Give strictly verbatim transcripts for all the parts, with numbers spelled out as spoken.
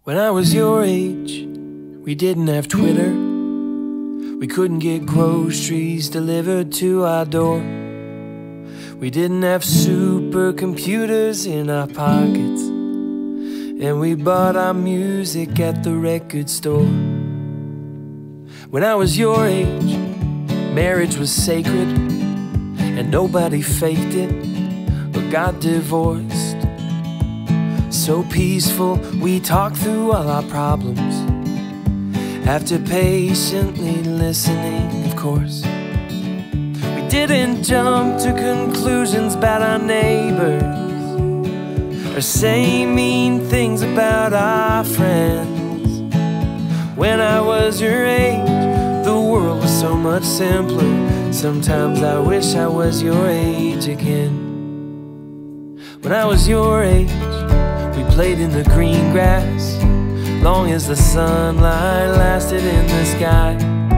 When I was your age, we didn't have Twitter. We couldn't get groceries delivered to our door. We didn't have supercomputers in our pockets, and we bought our music at the record store. When I was your age, marriage was sacred, and nobody faked it or got divorced. So peaceful, we talked through all our problems, after patiently listening, of course. We didn't jump to conclusions about our neighbors, or say mean things about our friends. When I was your age, the world was so much simpler. Sometimes I wish I was your age again. When I was your age, we played in the green grass, long as the sunlight lasted in the sky.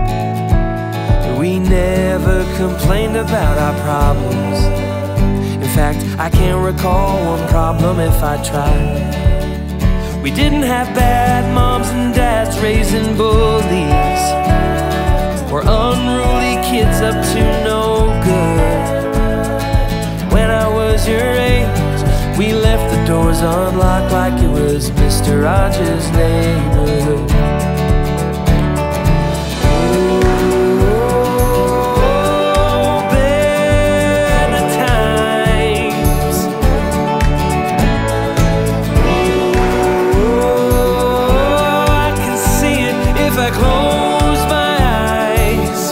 We never complained about our problems. In fact, I can't recall one problem if I tried. We didn't have bad moms and dads raising bullies, or unruly kids up to no good. When I was your age, we left the doors unlocked like it was Mister Rogers' neighborhood. Oh, better times. Oh, I can see it if I close my eyes.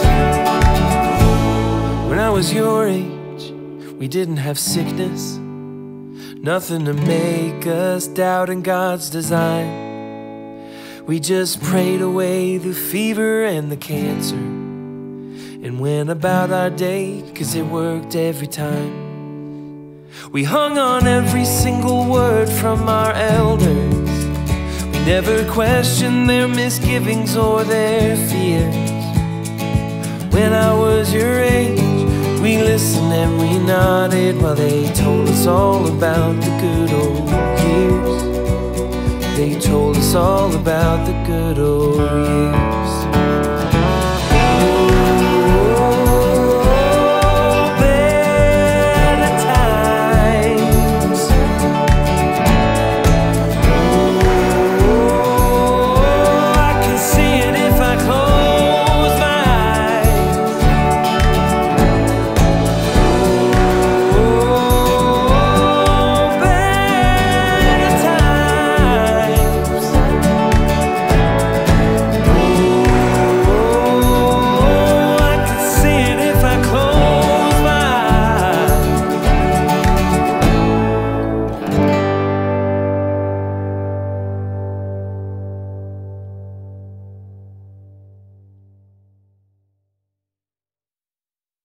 When I was your age, we didn't have sickness, nothing to make us doubt in God's design. We just prayed away the fever and the cancer, and went about our day, cause it worked every time. We hung on every single word from our elders. We never questioned their misgivings or their fears. When I was your age, we listened and we nodded while they told us all about the good old years. They told us all about the good old years.